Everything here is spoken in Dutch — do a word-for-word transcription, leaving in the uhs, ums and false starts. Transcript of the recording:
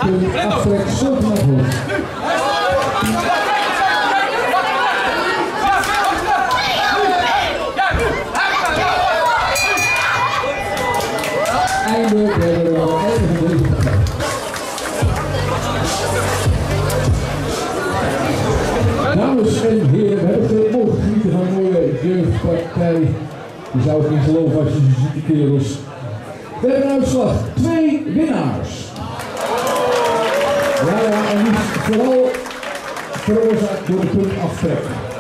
punt aftrek stoot naar voren. Einde derde ronde, einde van deze partij. Dames en heren, we hebben mogen genieten van een mooie jeugdpartij. Je zou het niet geloven als je ze ziet, die kerels. We hebben een uitslag, twee winnaars. Ja, ja, en niet vooral veroorzaakt door de puntaftrek.